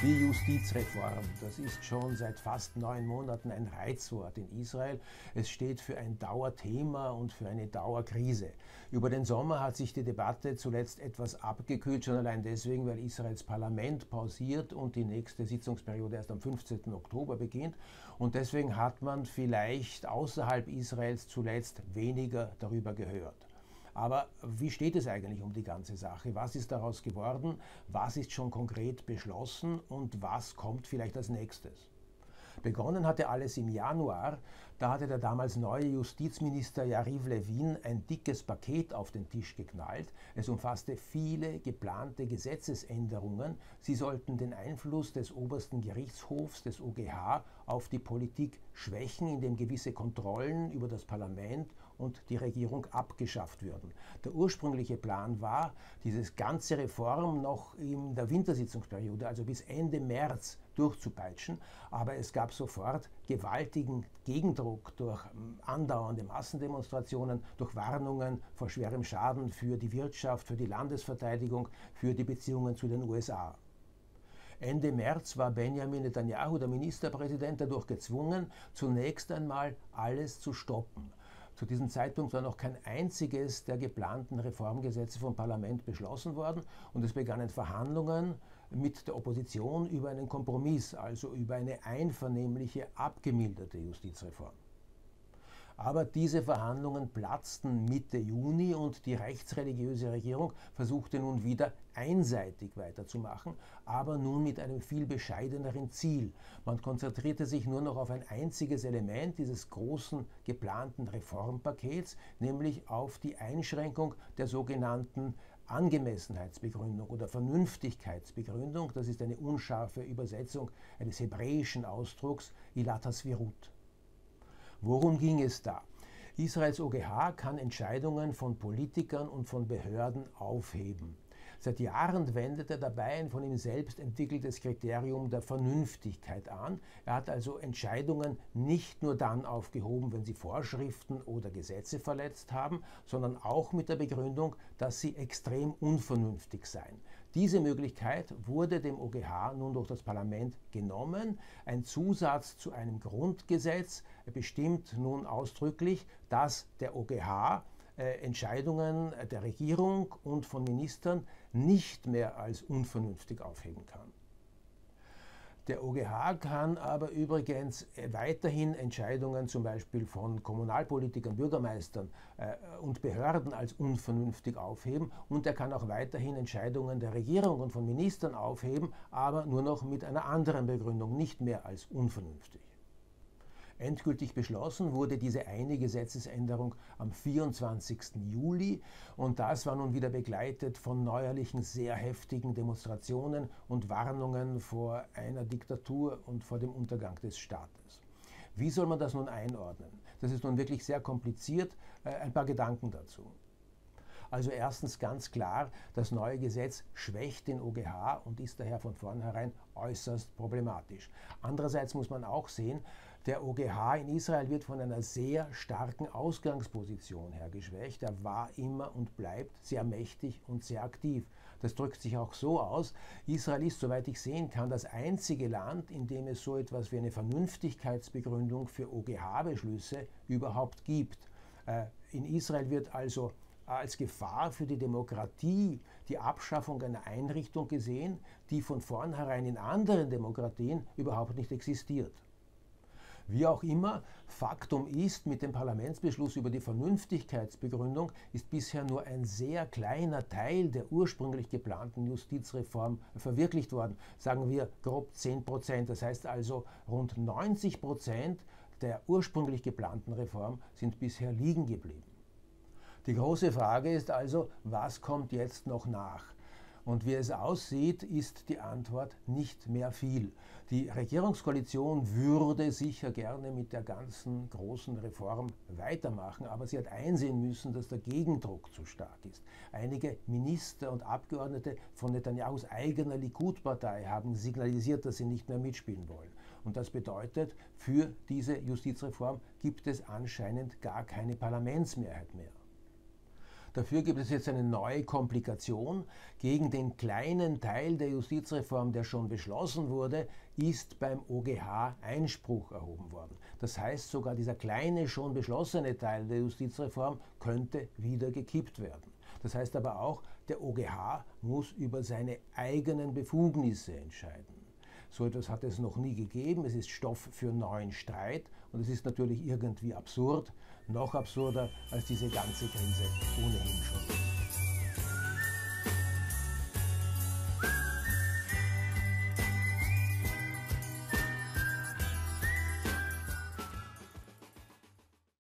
Die Justizreform, das ist schon seit fast 9 Monaten ein Reizwort in Israel. Es steht für ein Dauerthema und für eine Dauerkrise. Über den Sommer hat sich die Debatte zuletzt etwas abgekühlt, schon allein deswegen, weil Israels Parlament pausiert und die nächste Sitzungsperiode erst am 15. Oktober beginnt. Und deswegen hat man vielleicht außerhalb Israels zuletzt weniger darüber gehört. Aber wie steht es eigentlich um die ganze Sache? Was ist daraus geworden? Was ist schon konkret beschlossen und was kommt vielleicht als nächstes? Begonnen hatte alles im Januar. Da hatte der damals neue Justizminister Yariv Levin ein dickes Paket auf den Tisch geknallt. Es umfasste viele geplante Gesetzesänderungen. Sie sollten den Einfluss des obersten Gerichtshofs, des OGH, auf die Politik schwächen, indem gewisse Kontrollen über das Parlament und die Regierung abgeschafft würden. Der ursprüngliche Plan war, diese ganze Reform noch in der Wintersitzungsperiode, also bis Ende März, durchzupeitschen, aber es gab sofort gewaltigen Gegendruck durch andauernde Massendemonstrationen, durch Warnungen vor schwerem Schaden für die Wirtschaft, für die Landesverteidigung, für die Beziehungen zu den USA. Ende März war Benjamin Netanyahu, der Ministerpräsident, dadurch gezwungen, zunächst einmal alles zu stoppen. Zu diesem Zeitpunkt war noch kein einziges der geplanten Reformgesetze vom Parlament beschlossen worden und es begannen Verhandlungen mit der Opposition über einen Kompromiss, also über eine einvernehmliche, abgemilderte Justizreform. Aber diese Verhandlungen platzten Mitte Juni und die rechtsreligiöse Regierung versuchte nun wieder einseitig weiterzumachen, aber nun mit einem viel bescheideneren Ziel. Man konzentrierte sich nur noch auf ein einziges Element dieses großen geplanten Reformpakets, nämlich auf die Einschränkung der sogenannten Angemessenheitsbegründung oder Vernünftigkeitsbegründung. Das ist eine unscharfe Übersetzung eines hebräischen Ausdrucks Ilat HaSvirut. Worum ging es da? Israels OGH kann Entscheidungen von Politikern und von Behörden aufheben. Seit Jahren wendet er dabei ein von ihm selbst entwickeltes Kriterium der Vernünftigkeit an. Er hat also Entscheidungen nicht nur dann aufgehoben, wenn sie Vorschriften oder Gesetze verletzt haben, sondern auch mit der Begründung, dass sie extrem unvernünftig seien. Diese Möglichkeit wurde dem OGH nun durch das Parlament genommen. Ein Zusatz zu einem Grundgesetz bestimmt nun ausdrücklich, dass der OGH Entscheidungen der Regierung und von Ministern nicht mehr als unvernünftig aufheben kann. Der OGH kann aber übrigens weiterhin Entscheidungen zum Beispiel von Kommunalpolitikern, Bürgermeistern und Behörden als unvernünftig aufheben und er kann auch weiterhin Entscheidungen der Regierung und von Ministern aufheben, aber nur noch mit einer anderen Begründung, nicht mehr als unvernünftig. Endgültig beschlossen wurde diese eine Gesetzesänderung am 24. Juli und das war nun wieder begleitet von neuerlichen, sehr heftigen Demonstrationen und Warnungen vor einer Diktatur und vor dem Untergang des Staates. Wie soll man das nun einordnen? Das ist nun wirklich sehr kompliziert. Ein paar Gedanken dazu. Also erstens ganz klar, das neue Gesetz schwächt den OGH und ist daher von vornherein äußerst problematisch. Andererseits muss man auch sehen, der OGH in Israel wird von einer sehr starken Ausgangsposition her geschwächt. Er war immer und bleibt sehr mächtig und sehr aktiv. Das drückt sich auch so aus, Israel ist, soweit ich sehen kann, das einzige Land, in dem es so etwas wie eine Vernünftigkeitsbegründung für OGH-Beschlüsse überhaupt gibt. In Israel wird also als Gefahr für die Demokratie die Abschaffung einer Einrichtung gesehen, die von vornherein in anderen Demokratien überhaupt nicht existiert. Wie auch immer, Faktum ist, mit dem Parlamentsbeschluss über die Vernünftigkeitsbegründung ist bisher nur ein sehr kleiner Teil der ursprünglich geplanten Justizreform verwirklicht worden. Sagen wir grob 10%, das heißt also rund 90% der ursprünglich geplanten Reform sind bisher liegen geblieben. Die große Frage ist also, was kommt jetzt noch nach? Und wie es aussieht, ist die Antwort nicht mehr viel. Die Regierungskoalition würde sicher gerne mit der ganzen großen Reform weitermachen, aber sie hat einsehen müssen, dass der Gegendruck zu stark ist. Einige Minister und Abgeordnete von Netanyahus eigener Likud-Partei haben signalisiert, dass sie nicht mehr mitspielen wollen. Und das bedeutet, für diese Justizreform gibt es anscheinend gar keine Parlamentsmehrheit mehr. Dafür gibt es jetzt eine neue Komplikation. Gegen den kleinen Teil der Justizreform, der schon beschlossen wurde, ist beim OGH Einspruch erhoben worden. Das heißt, sogar dieser kleine, schon beschlossene Teil der Justizreform könnte wieder gekippt werden. Das heißt aber auch, der OGH muss über seine eigenen Befugnisse entscheiden. So etwas hat es noch nie gegeben, es ist Stoff für neuen Streit und es ist natürlich irgendwie absurd, noch absurder als diese ganze Krise ohnehin schon.